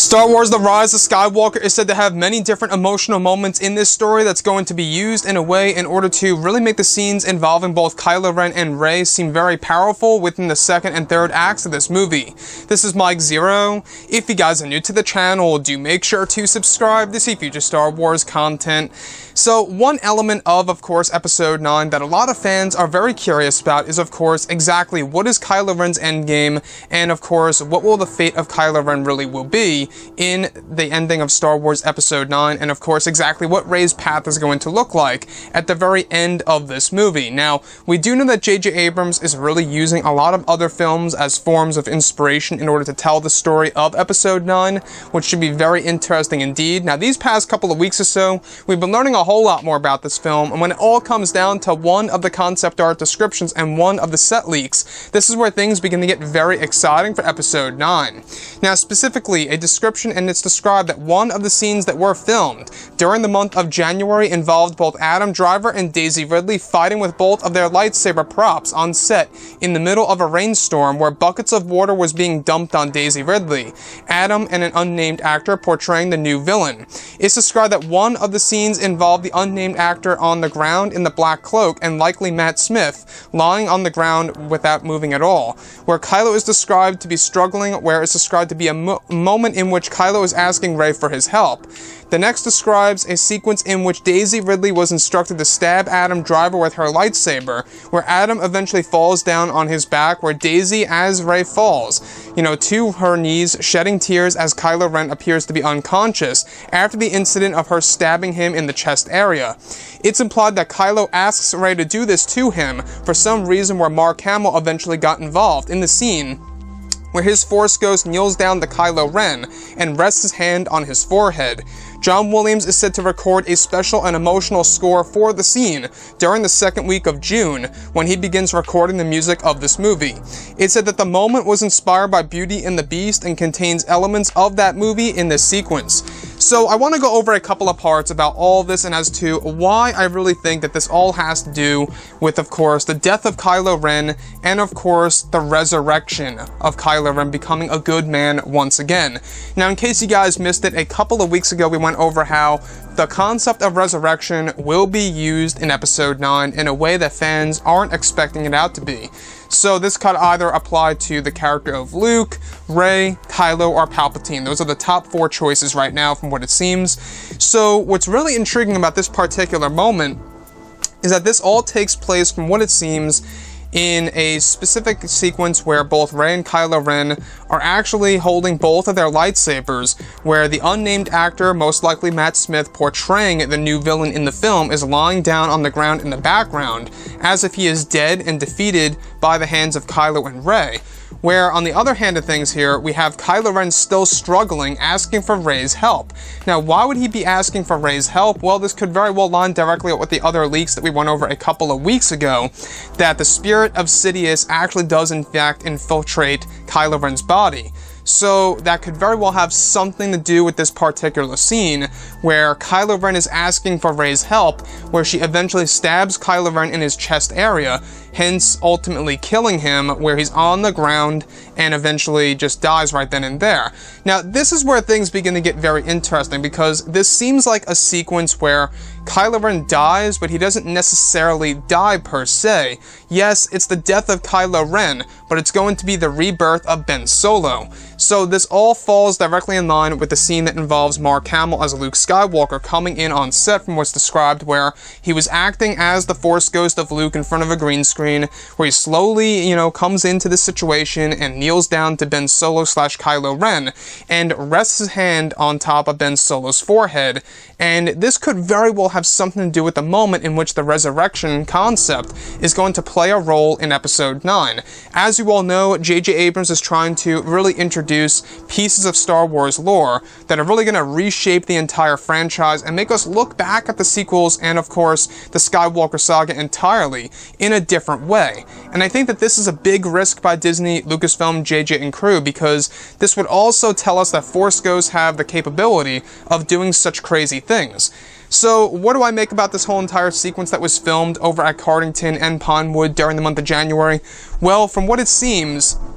Star Wars The Rise of Skywalker is said to have many different emotional moments in this story that's going to be used in a way in order to really make the scenes involving both Kylo Ren and Rey seem very powerful within the second and third acts of this movie. This is Mike Zero. If you guys are new to the channel, do make sure to subscribe to see future Star Wars content. So one element of course, Episode 9 that a lot of fans are very curious about is, of course, exactly what is Kylo Ren's endgame, and of course, what will the fate of Kylo Ren really will be in the ending of Star Wars Episode 9, and of course exactly what Rey's path is going to look like at the very end of this movie. Now, we do know that J.J. Abrams is really using a lot of other films as forms of inspiration in order to tell the story of Episode 9, which should be very interesting indeed. Now, these past couple of weeks or so, we've been learning a whole lot more about this film, and when it all comes down to one of the concept art descriptions and one of the set leaks, this is where things begin to get very exciting for Episode 9. Now, specifically, a description, and it's described that one of the scenes that were filmed during the month of January involved both Adam Driver and Daisy Ridley fighting with both of their lightsaber props on set in the middle of a rainstorm where buckets of water was being dumped on Daisy Ridley, Adam and an unnamed actor portraying the new villain. It's described that one of the scenes involved the unnamed actor on the ground in the black cloak and likely Matt Smith lying on the ground without moving at all, where Kylo is described to be struggling, where it's described to be a moment in which Kylo is asking Rey for his help. The next describes a sequence in which Daisy Ridley was instructed to stab Adam Driver with her lightsaber, where Adam eventually falls down on his back, where Daisy, as Rey falls, to her knees, shedding tears as Kylo Ren appears to be unconscious after the incident of her stabbing him in the chest area. It's implied that Kylo asks Rey to do this to him for some reason, where Mark Hamill eventually got involved in the scene where his Force Ghost kneels down to Kylo Ren and rests his hand on his forehead. John Williams is said to record a special and emotional score for the scene during the second week of June when he begins recording the music of this movie. It's said that the moment was inspired by Beauty and the Beast and contains elements of that movie in this sequence. So I want to go over a couple of parts about all this and as to why I really think that this all has to do with, of course, the death of Kylo Ren and, of course, the resurrection of Kylo Ren becoming a good man once again. Now, in case you guys missed it, a couple of weeks ago we went over how the concept of resurrection will be used in Episode 9 in a way that fans aren't expecting it out to be. So this could either apply to the character of Luke, Rey, Kylo, or Palpatine. Those are the top 4 choices right now from what it seems. So what's really intriguing about this particular moment is that this all takes place, from what it seems, in a specific sequence where both Rey and Kylo Ren are actually holding both of their lightsabers, where the unnamed actor, most likely Matt Smith, portraying the new villain in the film, is lying down on the ground in the background, as if he is dead and defeated by the hands of Kylo and Rey. Where, on the other hand of things here, we have Kylo Ren still struggling, asking for Rey's help. Now, why would he be asking for Rey's help? Well, this could very well line directly with the other leaks that we went over a couple of weeks ago, that the spirit of Sidious actually does in fact infiltrate Kylo Ren's body. So that could very well have something to do with this particular scene, where Kylo Ren is asking for Rey's help, where she eventually stabs Kylo Ren in his chest area, hence ultimately killing him, where he's on the ground and eventually just dies right then and there. Now, this is where things begin to get very interesting, because this seems like a sequence where Kylo Ren dies, but he doesn't necessarily die per se. Yes, it's the death of Kylo Ren, but it's going to be the rebirth of Ben Solo. So this all falls directly in line with the scene that involves Mark Hamill as Luke Skywalker coming in on set, from what's described, where he was acting as the Force Ghost of Luke in front of a green screen, where he slowly, comes into this situation and kneels down to Ben Solo / Kylo Ren and rests his hand on top of Ben Solo's forehead. And this could very well have something to do with the moment in which the resurrection concept is going to play a role in Episode 9. As you all know, J.J. Abrams is trying to really introduce pieces of Star Wars lore that are really going to reshape the entire franchise and make us look back at the sequels and, of course, the Skywalker saga entirely in a different way. And I think that this is a big risk by Disney, Lucasfilm, JJ, and crew, because this would also tell us that Force Ghosts have the capability of doing such crazy things. So, what do I make about this whole entire sequence that was filmed over at Cardington and Pinewood during the month of January? Well, from what it seems,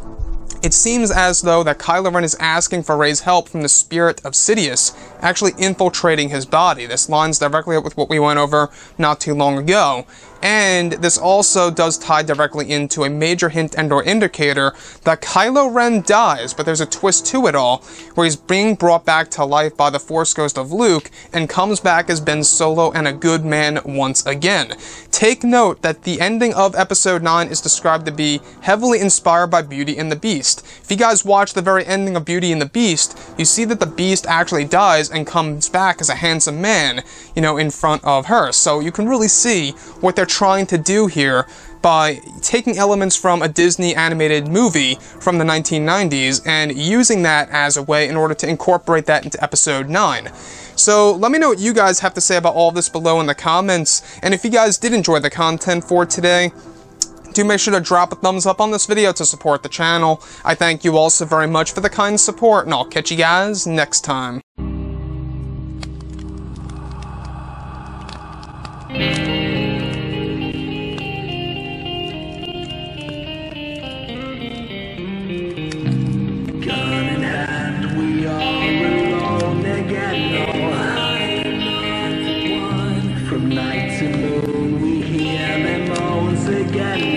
It seems as though that Kylo Ren is asking for Rey's help from the spirit of Sidious actually infiltrating his body. This lines directly up with what we went over not too long ago. And this also does tie directly into a major hint and or indicator that Kylo Ren dies, but there's a twist to it all, where he's being brought back to life by the Force Ghost of Luke, and comes back as Ben Solo and a good man once again. Take note that the ending of Episode 9 is described to be heavily inspired by Beauty and the Beast. If you guys watch the very ending of Beauty and the Beast, you see that the Beast actually dies and comes back as a handsome man, you know, in front of her. So you can really see what they're trying to do here by taking elements from a Disney animated movie from the 1990s and using that as a way in order to incorporate that into Episode 9. So let me know what you guys have to say about all this below in the comments, and if you guys did enjoy the content for today, do make sure to drop a thumbs up on this video to support the channel. I thank you all so very much for the kind support, and I'll catch you guys next time. From night to moon, we hear them moans again.